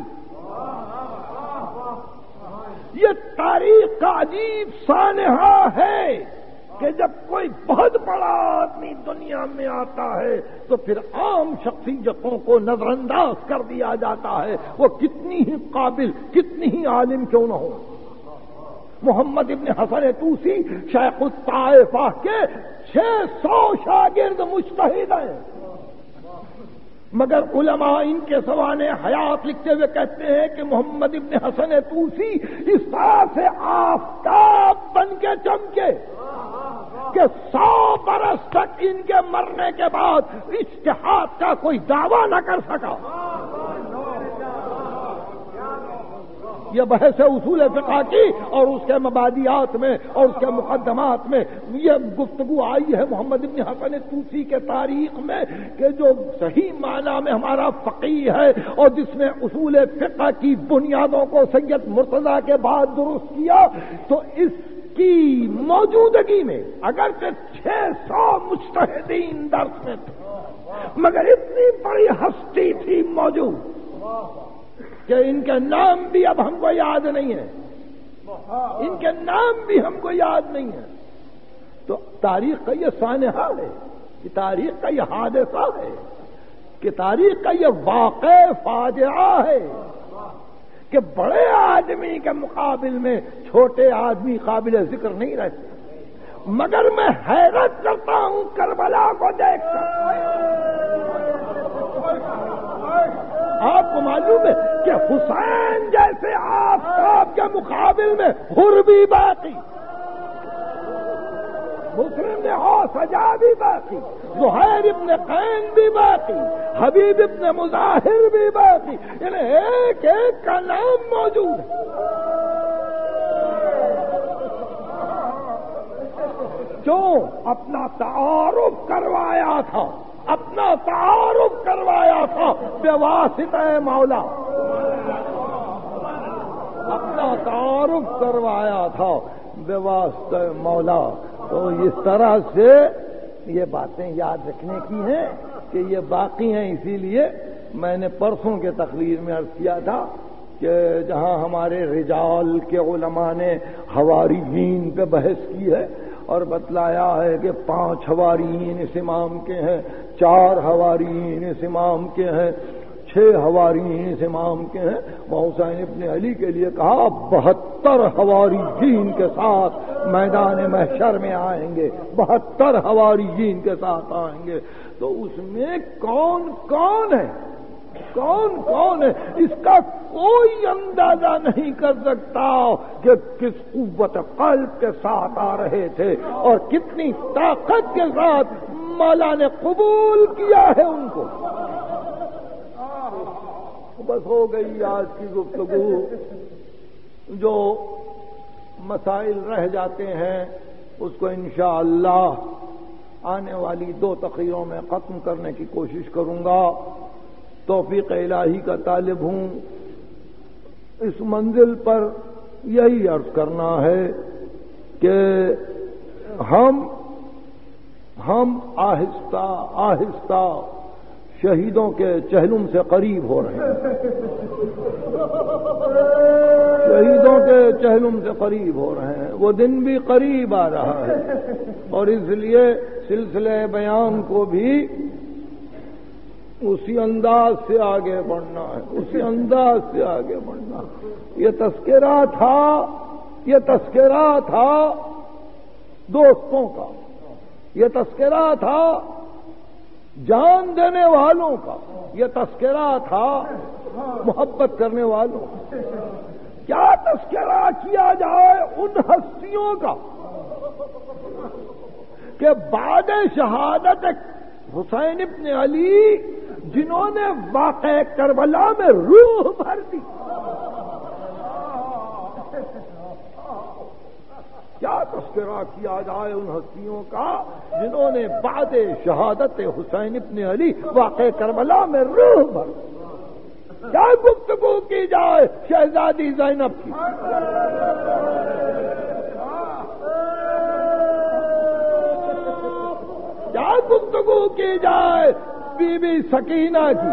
یہ تاریخ کا عجیب سانحہ ہے کہ جب کوئی بہت بڑا آدمی دنیا میں آتا ہے تو پھر عام شخصیتوں کو نظر انداز کر دیا جاتا ہے، وہ کتنی ہی قابل کتنی ہی عالم کیوں نہ ہو۔ محمد ابن حسن طوسی شیخ الطائفہ کے چھ سو شاگرد مجتہد ہیں، مگر علماء ان کے سوانح حیات لکھتے ہوئے کہتے ہیں کہ محمد ابن حسن طوسی اس طرح سے آفتاب بن کے چمکے کہ سو برس تک ان کے مرنے کے بعد اجتہاد کا کوئی دعویٰ نہ کر سکا۔ یہ بحث اصول فقہ کی اور اس کے مبادیات میں اور اس کے مقدمات میں یہ گفتگو آئی ہے محمد ابن حسن طوسی کے تاریخ میں کہ جو صحیح معنی میں ہمارا فقیہ ہے اور جس نے اصول فقہ کی بنیادوں کو سید مرتضیٰ کے بعد درست کیا، تو اس کی موجودگی میں اگرچہ چھ سو مجتہدین درس میں تھے مگر اتنی بڑی ہستی تھی موجود کہ ان کے نام بھی اب ہم کو یاد نہیں ہے، ان کے نام بھی ہم کو یاد نہیں ہے. تو تاریخ کا یہ سانحہ ہے کہ تاریخ کا یہ حادثہ ہے کہ تاریخ کا یہ واقع فاجعہ ہے کہ بڑے آدمی کے مقابل میں چھوٹے آدمی قابل ذکر نہیں رہتے. مگر میں حیرت کرتا ہوں کربلا کو دیکھ کر. آپ کو معلوم ہے کہ حسین جیسے آفتاب کے مقابل میں حر بھی باقی، مسلم نے ہو سجا بھی باقی، زہیر ابن قین بھی باقی، حبیب ابن مظاہر بھی باقی، یعنی ایک ایک کا نام موجود ہے. کیوں؟ اپنا تعارف کروایا تھا، اپنا تعارف کروایا تھا بواسطہ مولا، اپنا تعارف کروایا تھا بواسطہ مولا. تو اس طرح سے یہ باتیں یاد رکھنے کی ہیں کہ یہ باقی ہیں. اسی لیے میں نے پرسوں کے تقریر میں عرض کیا تھا کہ جہاں ہمارے رجال کے علماء نے حواریین پہ بحث کی ہے اور بتلایا ہے کہ پانچ حواریین اس امام کے ہیں، چار حواریین اس امام کے ہیں، چھ حواریین اس امام کے ہیں. وہ حسین ابن علی کے لیے کہا بہتر حواریین کے ساتھ میدان محشر میں آئیں گے، بہتر حواریین کے ساتھ آئیں گے. تو اس میں کون کون ہے، کون کون ہے، اس کا کوئی اندازہ نہیں کر سکتا کہ کس قوت قلب کے ساتھ آ رہے تھے اور کتنی طاقت کے ساتھ مولا نے قبول کیا ہے ان کو. بس ہو گئی آج کی گفتگو. جو مسائل رہ جاتے ہیں اس کو انشاءاللہ آنے والی دو تقریروں میں ختم کرنے کی کوشش کروں گا. توفیق الہی کا طالب ہوں. اس منزل پر یہی عرض کرنا ہے کہ ہم ہم آہستہ آہستہ شہیدوں کے چہلم سے قریب ہو رہے ہیں، شہیدوں کے چہلم سے قریب ہو رہے ہیں. وہ دن بھی قریب آ رہا ہے اور اس لیے سلسلہ بیان کو بھی اسی انداز سے آگے بڑھنا ہے، اسی انداز سے آگے بڑھنا. یہ تذکرہ تھا یہ تذکرہ تھا دوستوں کا، یہ تذکرہ تھا جان دینے والوں کا، یہ تذکرہ تھا محبت کرنے والوں کا. کیا تذکرہ کیا جائے ان ہستیوں کا کہ بعد شہادت حسین ابن علی جنہوں نے واقع کربلا میں روح بھر دی. کیا تذکرہ کیا جائے ان ہستیوں کا جنہوں نے بعد شہادت حسین ابن علی واقع کربلا میں روح بھر دی. کیا گفتگو کی جائے شہزادی زینب کی، کیا گفتگو کی جائے بی بی سکینہ کی.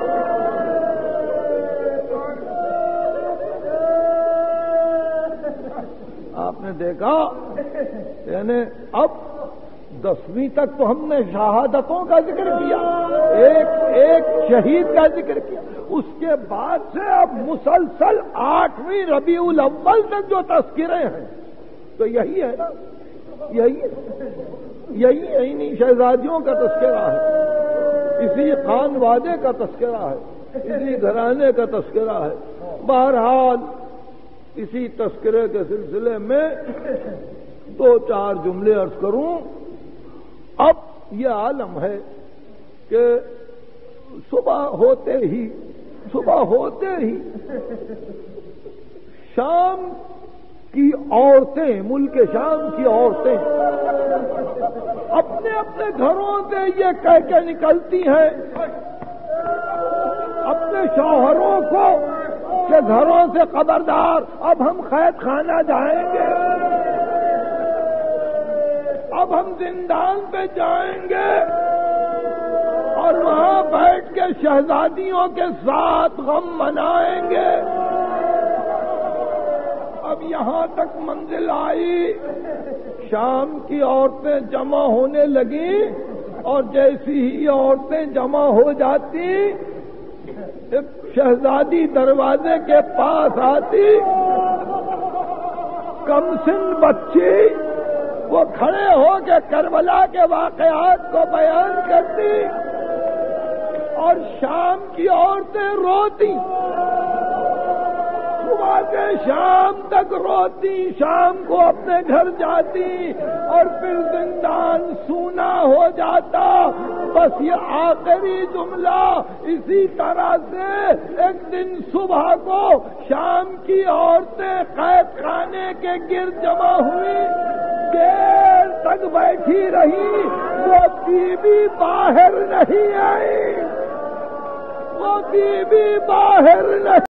آپ نے دیکھا یعنی اب دسویں تک تو ہم نے شہادتوں کا ذکر کیا، ایک ایک شہید کا ذکر کیا. اس کے بعد سے اب مسلسل آٹھویں ربیع الاول تک جو تذکرے ہیں تو یہی ہے نا، یہی یہی انہی شہزادیوں کا تذکرہ ہے، اسی خان وادے کا تذکرہ ہے، اسی گھرانے کا تذکرہ ہے. بہرحال اسی تذکرے کے سلسلے میں دو چار جملے عرض کروں. اب یہ عالم ہے کہ صبح ہوتے ہی صبح ہوتے ہی شام کی عورتیں، ملک شام کی عورتیں اپنے اپنے گھروں سے یہ کہہ کے نکلتی ہیں اپنے شوہروں کو کہ گھروں سے خبردار، اب ہم قید خانہ جائیں گے، اب ہم زندان پہ جائیں گے اور وہاں بیٹھ کے شہزادیوں کے ساتھ غم منائیں گے۔ اب یہاں تک منزل آئی، شام کی عورتیں جمع ہونے لگیں، اور جیسی ہی عورتیں جمع ہو جاتی، ایک شہزادی دروازے کے پاس آتی، کم سن بچی، وہ کھڑے ہو کے کربلا کے واقعات کو بیان کرتی، اور شام کی عورتیں روتی، صبح سے شام تک روتی، شام کو اپنے گھر جاتی، اور پھر زندان سونا ہو جاتا۔ بس یہ آخری جملہ اسی طرح سے ایک دن صبح کو شام کی عورتیں قید خانے کے گرد جمع ہوئی، دیر تک بیٹھی رہی، وہ بی بی باہر نہیں آئی، وہ بی بی باہر نہیں